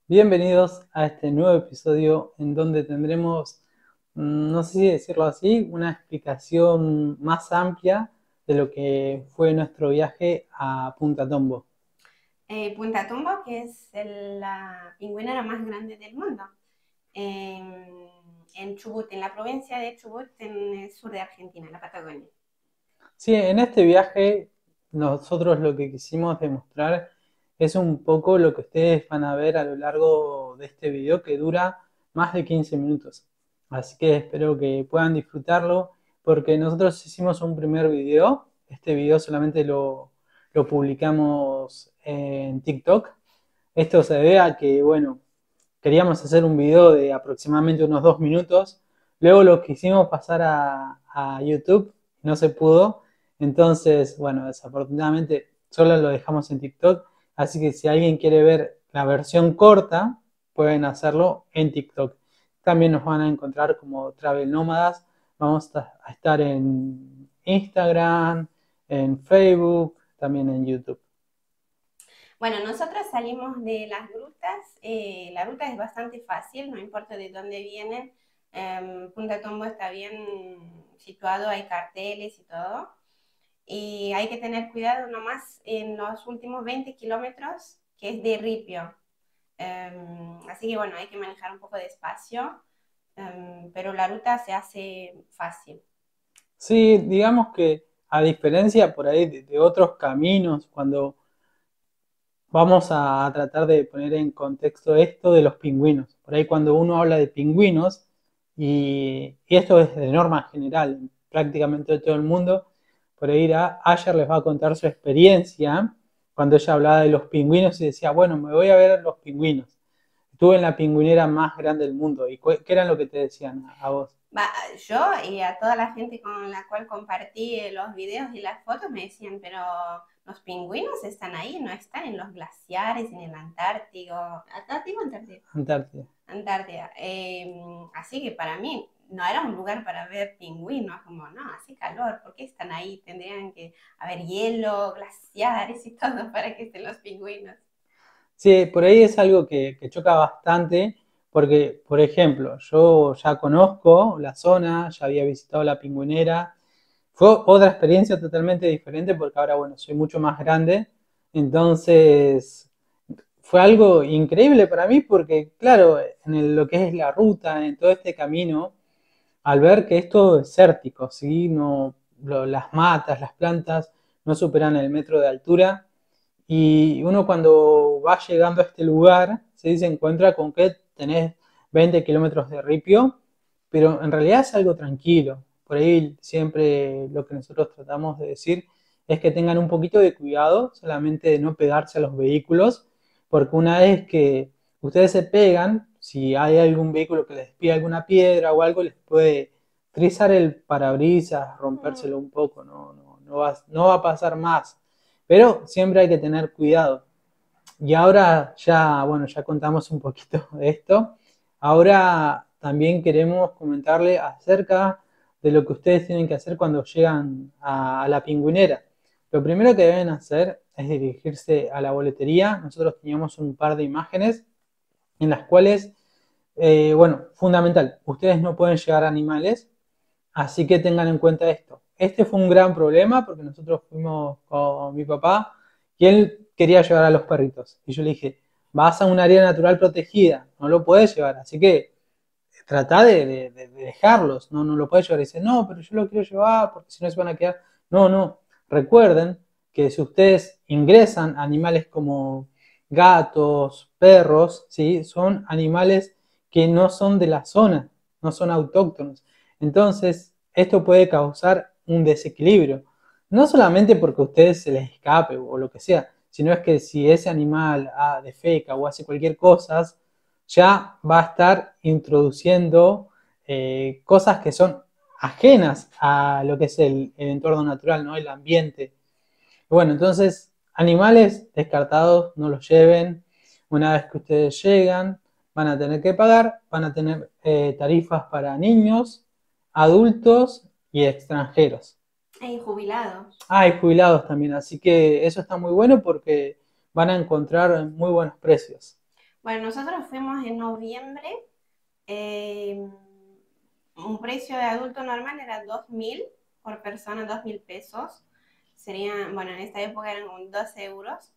Bienvenidos a este nuevo episodio en donde tendremos, no sé si decirlo así, una explicación más amplia de lo que fue nuestro viaje a Punta Tombo. Punta Tumbo, que es la pingüinera más grande del mundo, en, en Chubut, en la provincia de Chubut, en el sur de Argentina, en la Patagonia. Sí, en este viaje nosotros lo que quisimos demostrar es un poco lo que ustedes van a ver a lo largo de este video que dura más de 15 minutos. Así que espero que puedan disfrutarlo porque nosotros hicimos un primer video. Este video solamente lo publicamos en TikTok. Esto se debe a que, bueno, queríamos hacer un video de aproximadamente unos 2 minutos. Luego lo quisimos pasar a YouTube, no se pudo. Entonces, bueno, desafortunadamente solo lo dejamos en TikTok. Así que si alguien quiere ver la versión corta, pueden hacerlo en TikTok. También nos van a encontrar como Travel Nómadas. Vamos a estar en Instagram, en Facebook, también en YouTube. Bueno, nosotros salimos de las grutas. La ruta es bastante fácil, no importa de dónde vienen. Punta Tombo está bien situado, hay carteles y todo. Y hay que tener cuidado nomás en los últimos 20 kilómetros, que es de ripio. Así que bueno, hay que manejar un poco despacio, pero la ruta se hace fácil. Sí, digamos que a diferencia por ahí de otros caminos, cuando vamos a tratar de poner en contexto esto de los pingüinos. Por ahí cuando uno habla de pingüinos, y esto es de norma general, prácticamente todo el mundo, por ahí Ayer les va a contar su experiencia cuando ella hablaba de los pingüinos y decía, bueno, me voy a ver los pingüinos. Estuve en la pingüinera más grande del mundo. ¿Y qué era lo que te decían a vos? Yo y a toda la gente con la cual compartí los videos y las fotos me decían, pero los pingüinos están ahí, no están en los glaciares, en el Antártico. ¿Antártico o Antártico? Antártida. Antártida. Así que para mí no era un lugar para ver pingüinos, como no, hace calor, ¿por qué están ahí? Tendrían que haber hielo, glaciares y todo para que estén los pingüinos. Sí, por ahí es algo que choca bastante, porque, por ejemplo, yo ya conozco la zona, ya había visitado la Pingüinera. Fue otra experiencia totalmente diferente porque ahora, bueno, soy mucho más grande. Entonces, fue algo increíble para mí porque, claro, lo que es la ruta, en todo este camino, al ver que es todo desértico, ¿sí? No, las matas, las plantas no superan el metro de altura. Y uno cuando va llegando a este lugar, se encuentra con que tenés 20 kilómetros de ripio, pero en realidad es algo tranquilo. Por ahí siempre lo que nosotros tratamos de decir es que tengan un poquito de cuidado, solamente de no pegarse a los vehículos, porque una vez que ustedes se pegan, si hay algún vehículo que les pide alguna piedra o algo, les puede trizar el parabrisas, rompérselo un poco, no va a pasar más, pero siempre hay que tener cuidado. Y ahora ya, bueno, ya contamos un poquito de esto. Ahora también queremos comentarle acerca de lo que ustedes tienen que hacer cuando llegan a la pingüinera. Lo primero que deben hacer es dirigirse a la boletería. Nosotros teníamos un par de imágenes en las cuales, bueno, fundamental, ustedes no pueden llevar animales, así que tengan en cuenta esto. Este fue un gran problema porque nosotros fuimos con mi papá y él quería llevar a los perritos. Y yo le dije, vas a un área natural protegida, no lo puedes llevar, así que trata de dejarlos, no lo puedes llevar. Y dice, no, pero yo lo quiero llevar porque si no se van a quedar. No, no, recuerden que si ustedes ingresan animales como gatos, perros, ¿sí? Son animales que no son de la zona, no son autóctonos. Entonces, esto puede causar un desequilibrio. No solamente porque a ustedes se les escape o lo que sea, sino es que si ese animal defeca o hace cualquier cosa, ya va a estar introduciendo cosas que son ajenas a lo que es el entorno natural, ¿no? El ambiente. Bueno, entonces, animales descartados no los lleven. Una vez que ustedes llegan, van a tener que pagar, van a tener tarifas para niños, adultos y extranjeros. Hay jubilados. Hay jubilados también, así que eso está muy bueno porque van a encontrar muy buenos precios. Bueno, nosotros fuimos en noviembre. eh, un precio de adulto normal era 2.000 por persona, 2.000 pesos. Serían, bueno, en esta época eran como 12 euros.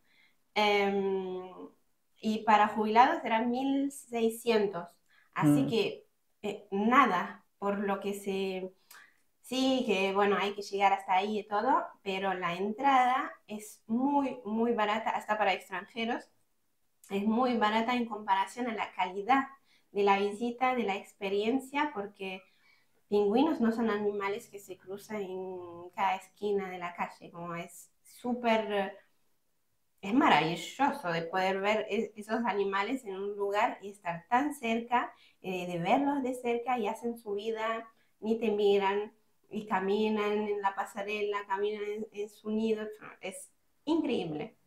Em, y para jubilados eran 1.600. Así Mm. que nada, por lo que se... Sí, que bueno, hay que llegar hasta ahí y todo, pero la entrada es muy, muy barata, hasta para extranjeros. Es muy barata en comparación a la calidad de la visita, de la experiencia, porque pingüinos no son animales que se cruzan en cada esquina de la calle, como es súper, es maravilloso de poder ver esos animales en un lugar y estar tan cerca, de verlos de cerca y hacen su vida, ni te miran y caminan en la pasarela, caminan en su nido, es increíble.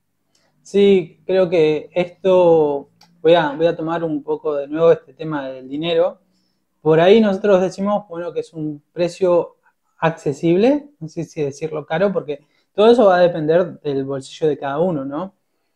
Sí, creo que esto, voy a tomar un poco de nuevo este tema del dinero. Por ahí nosotros decimos, bueno, que es un precio accesible, no sé si decirlo caro, porque todo eso va a depender del bolsillo de cada uno, ¿no?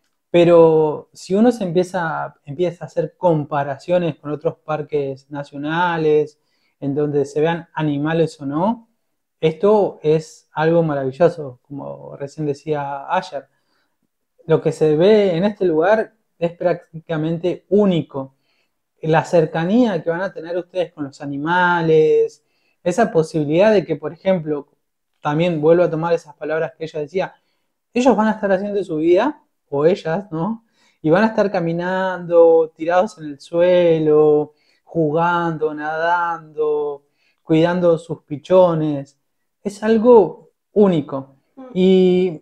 Pero si uno empieza a hacer comparaciones con otros parques nacionales, en donde se vean animales o no, esto es algo maravilloso, como recién decía ayer. Lo que se ve en este lugar es prácticamente único. La cercanía que van a tener ustedes con los animales, esa posibilidad de que, por ejemplo, también vuelvo a tomar esas palabras que ella decía, ellos van a estar haciendo su vida, o ellas, ¿no? Y van a estar caminando, tirados en el suelo, jugando, nadando, cuidando sus pichones. Es algo único. Mm. Y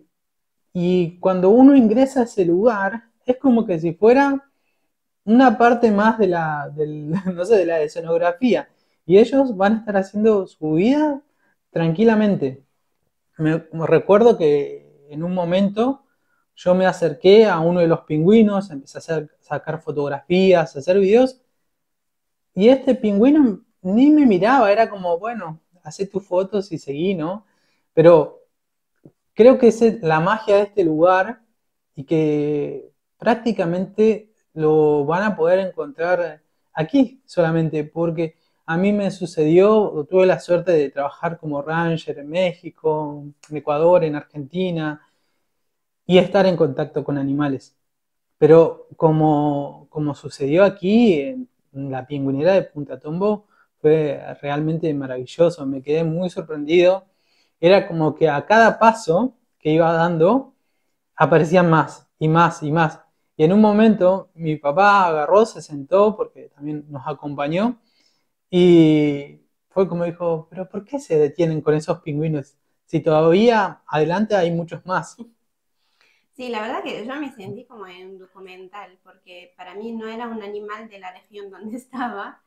y cuando uno ingresa a ese lugar, es como que si fuera una parte más no sé, de la escenografía. Y ellos van a estar haciendo su vida tranquilamente. Me recuerdo que en un momento yo me acerqué a uno de los pingüinos, empecé sacar fotografías, a hacer videos, y este pingüino ni me miraba, era como, bueno, hacé tus fotos y seguí, ¿no? Pero creo que es la magia de este lugar y que prácticamente lo van a poder encontrar aquí solamente, porque a mí me sucedió, tuve la suerte de trabajar como ranger en México, en Ecuador, en Argentina, y estar en contacto con animales. Pero como sucedió aquí en la pingüinera de Punta Tombo, fue realmente maravilloso, me quedé muy sorprendido. Era como que a cada paso que iba dando, aparecían más y más y más. Y en un momento mi papá agarró, se sentó, porque también nos acompañó, y fue como dijo, pero ¿por qué se detienen con esos pingüinos? Si todavía adelante hay muchos más. Sí, la verdad que yo me sentí como en un documental, porque para mí no era un animal de la región donde estaba,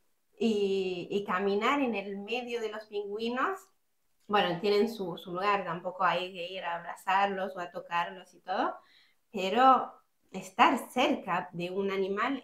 y caminar en el medio de los pingüinos, bueno, tienen su lugar, tampoco hay que ir a abrazarlos o a tocarlos y todo, pero estar cerca de un animal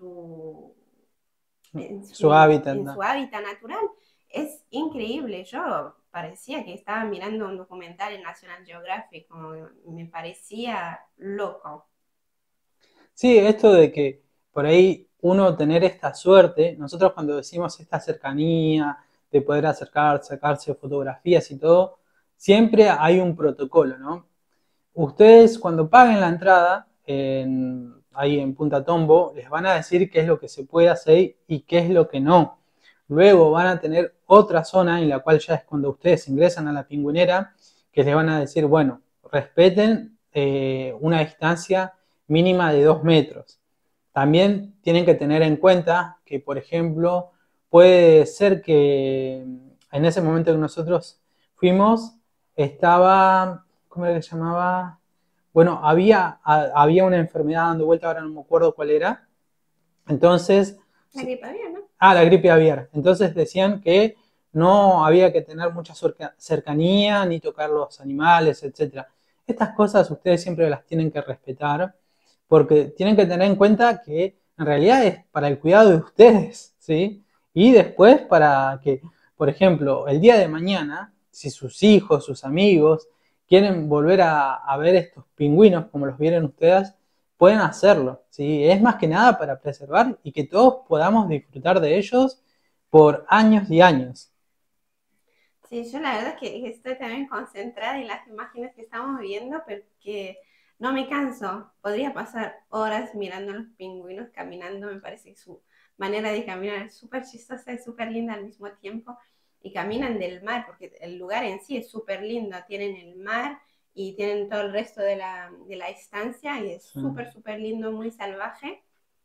Su hábitat, en ¿no? su hábitat natural es increíble. Yo parecía que estaba mirando un documental en National Geographic, como me parecía loco. Sí, esto de que por ahí uno tener esta suerte, nosotros cuando decimos esta cercanía, de poder acercarse, sacarse fotografías y todo, siempre hay un protocolo, ¿no? Ustedes cuando paguen la entrada ahí en Punta Tombo, les van a decir qué es lo que se puede hacer y qué es lo que no. Luego van a tener otra zona en la cual ya es cuando ustedes ingresan a la pingüinera, que les van a decir, bueno, respeten una distancia mínima de 2 metros. También tienen que tener en cuenta que, por ejemplo, puede ser que en ese momento que nosotros fuimos, estaba, ¿cómo era que se llamaba? Bueno, había una enfermedad dando vuelta, ahora no me acuerdo cuál era. Entonces, La gripe aviar, ¿no? la gripe aviar. Entonces decían que no había que tener mucha cercanía, ni tocar los animales, etcétera. Estas cosas ustedes siempre las tienen que respetar, porque tienen que tener en cuenta que en realidad es para el cuidado de ustedes, ¿sí? Y después para que, por ejemplo, el día de mañana, si sus hijos, sus amigos quieren volver a ver estos pingüinos como los vieron ustedes, pueden hacerlo, ¿sí? Es más que nada para preservar y que todos podamos disfrutar de ellos por años y años. Sí, yo la verdad es que estoy también concentrada en las imágenes que estamos viendo porque no me canso. Podría pasar horas mirando a los pingüinos caminando. Me parece que su manera de caminar es súper chistosa y súper linda al mismo tiempo. Y caminan del mar porque el lugar en sí es súper lindo. Tienen el mar y tienen todo el resto de la estancia y es Sí. súper, súper lindo, muy salvaje.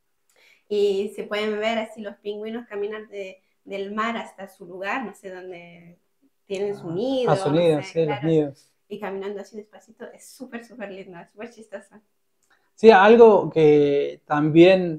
Y se pueden ver así los pingüinos caminar del mar hasta su lugar, no sé dónde tienen su A su nido, no nido, sé, sí, los claro, nidos. y caminando así despacito, es súper, súper lindo, es súper chistoso. Sí, algo que también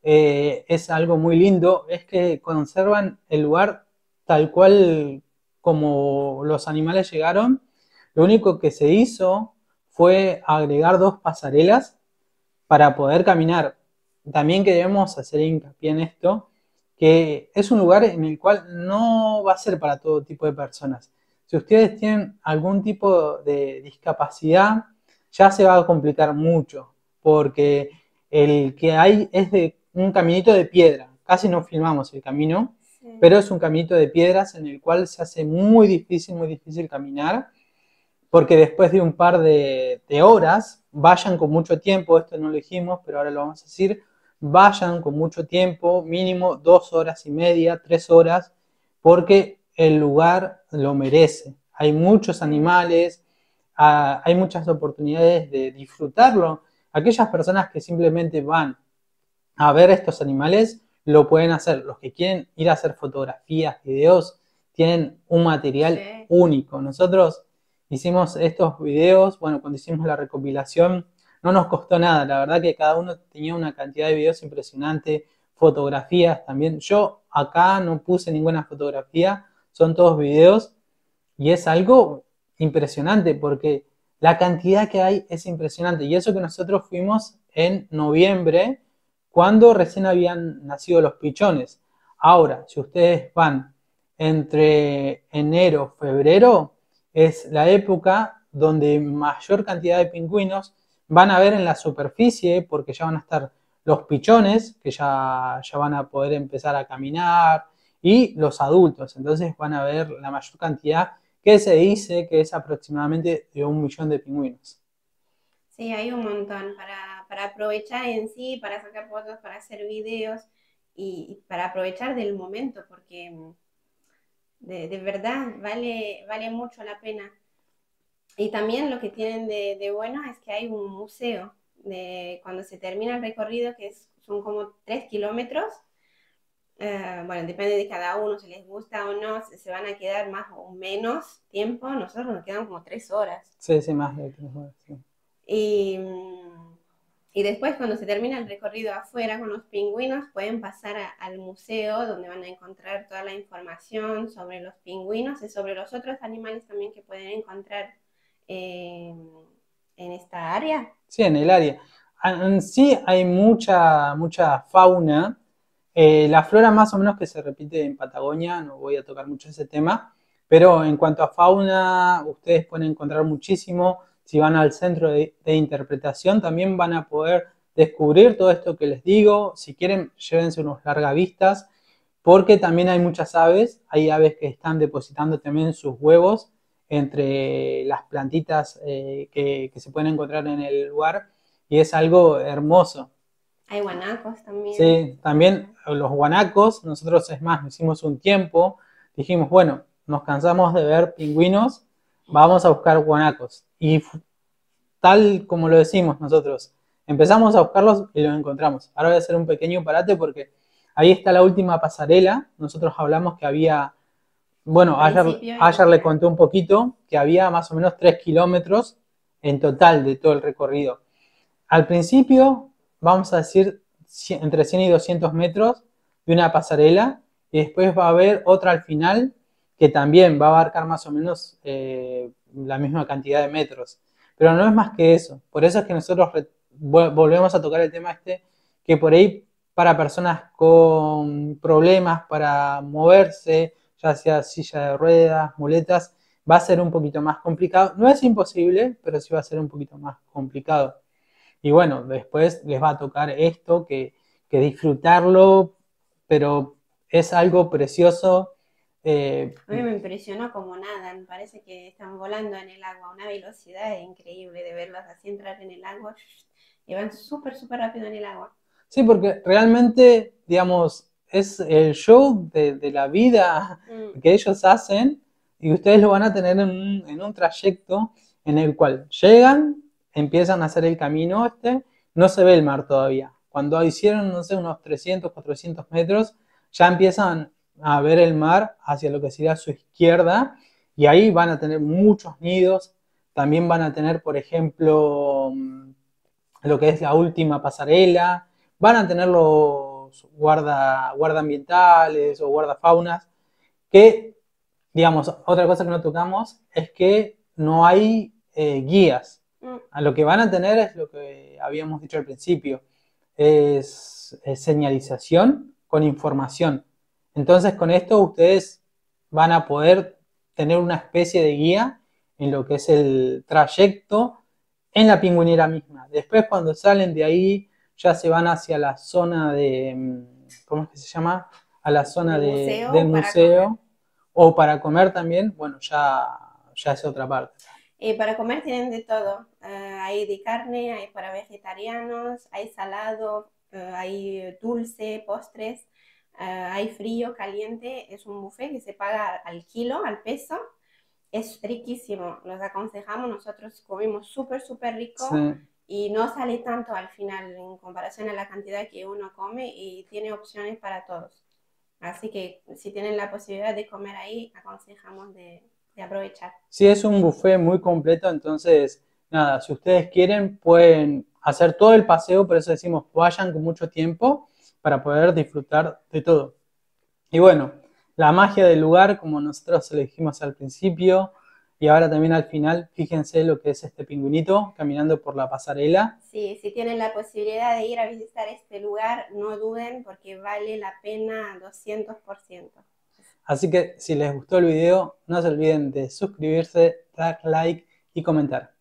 es algo muy lindo es que conservan el lugar tal cual como los animales llegaron. Lo único que se hizo fue agregar dos pasarelas para poder caminar. También queremos hacer hincapié en esto, que es un lugar en el cual no va a ser para todo tipo de personas. Si ustedes tienen algún tipo de discapacidad, ya se va a complicar mucho, porque el que hay es de un caminito de piedra. Casi no filmamos el camino, Sí. pero es un caminito de piedras en el cual se hace muy difícil caminar porque después de un par de horas, vayan con mucho tiempo, esto no lo dijimos, pero ahora lo vamos a decir, vayan con mucho tiempo, mínimo 2 horas y media, 3 horas, porque el lugar lo merece. Hay muchos Sí. animales, hay muchas oportunidades de disfrutarlo. Aquellas personas que simplemente van a ver estos animales lo pueden hacer. Los que quieren ir a hacer fotografías, videos, tienen un material Sí. único. Nosotros hicimos estos videos, bueno, cuando hicimos la recopilación, no nos costó nada. La verdad que cada uno tenía una cantidad de videos impresionante, fotografías también. Yo acá no puse ninguna fotografía, son todos videos y es algo impresionante porque la cantidad que hay es impresionante. Y eso que nosotros fuimos en noviembre, cuando recién habían nacido los pichones. Ahora, si ustedes van entre enero, febrero, es la época donde mayor cantidad de pingüinos van a ver en la superficie, porque ya van a estar los pichones, que ya van a poder empezar a caminar, y los adultos. Entonces van a ver la mayor cantidad que se dice que es aproximadamente de 1 millón de pingüinos. Sí, hay un montón para aprovechar en sí, para sacar fotos, para hacer videos y para aprovechar del momento, porque de verdad vale mucho la pena. Y también lo que tienen de bueno es que hay un museo de cuando se termina el recorrido, son como 3 kilómetros. Bueno, depende de cada uno, si les gusta o no, se van a quedar más o menos tiempo. Nosotros nos quedamos como 3 horas. Sí, sí, más de 3 horas. Sí. Y, y después, cuando se termina el recorrido afuera con los pingüinos, pueden pasar al museo donde van a encontrar toda la información sobre los pingüinos y sobre los otros animales también que pueden encontrar eh, en esta área. Sí, en el área. En sí hay mucha fauna. La flora más o menos que se repite en Patagonia, no voy a tocar mucho ese tema, pero en cuanto a fauna, ustedes pueden encontrar muchísimo. Si van al centro de interpretación, también van a poder descubrir todo esto que les digo. Si quieren, llévense unos largavistas, porque también hay muchas aves. Hay aves que están depositando también sus huevos entre las plantitas que se pueden encontrar en el lugar y es algo hermoso. Hay guanacos también. Sí, también los guanacos, nosotros es más, hicimos un tiempo, dijimos, bueno, nos cansamos de ver pingüinos, vamos a buscar guanacos. Y tal como lo decimos nosotros, empezamos a buscarlos y los encontramos. Ahora voy a hacer un pequeño parate porque ahí está la última pasarela. Nosotros hablamos que había, Al bueno, principio y ayer le después. conté un poquito que había más o menos 3 kilómetros en total de todo el recorrido. Al principio, vamos a decir entre 100 y 200 metros de una pasarela y después va a haber otra al final que también va a abarcar más o menos la misma cantidad de metros. Pero no es más que eso. Por eso es que nosotros volvemos a tocar el tema este, que por ahí para personas con problemas para moverse, ya sea silla de ruedas, muletas, va a ser un poquito más complicado. No es imposible, pero sí va a ser un poquito más complicado. Y bueno, después les va a tocar esto, que disfrutarlo, pero es algo precioso. A mí me impresionó como nada, me parece que están volando en el agua a una velocidad increíble de verlos así entrar en el agua y van súper, súper rápido en el agua. Sí, porque realmente, digamos, es el show de la vida Mm, que ellos hacen y ustedes lo van a tener en un trayecto en el cual llegan, empiezan a hacer el camino no se ve el mar todavía. Cuando hicieron, no sé, unos 300, 400 metros, ya empiezan a ver el mar hacia lo que sería su izquierda y ahí van a tener muchos nidos. También van a tener, por ejemplo, lo que es la última pasarela, van a tener los guarda ambientales o guardafaunas, que, digamos, otra cosa que no tocamos es que no hay guías. mm. A lo que van a tener es lo que habíamos dicho al principio, es señalización con información. Entonces con esto ustedes van a poder tener una especie de guía en lo que es el trayecto en la pingüinera misma. Después cuando salen de ahí ya se van hacia la zona de, ¿cómo es que se llama? A la zona Del museo del para comer. museo o para comer también, bueno, ya es otra parte. Para comer tienen de todo. Hay de carne, hay para vegetarianos, hay salado, hay dulce, postres, hay frío, caliente. Es un buffet que se paga al kilo, al peso. Es riquísimo. Los aconsejamos. Nosotros comimos súper, súper Sí. rico y no sale tanto al final en comparación a la cantidad que uno come y tiene opciones para todos. Así que si tienen la posibilidad de comer ahí, aconsejamos de aprovechar. Sí, es un buffet muy completo, entonces, nada, si ustedes quieren, pueden hacer todo el paseo, por eso decimos, vayan con mucho tiempo para poder disfrutar de todo. Y bueno, la magia del lugar, como nosotros se lo dijimos al principio, y ahora también al final, fíjense lo que es este pingüinito caminando por la pasarela. Sí, si tienen la posibilidad de ir a visitar este lugar, no duden porque vale la pena 200%. Así que si les gustó el video, no se olviden de suscribirse, dar like y comentar.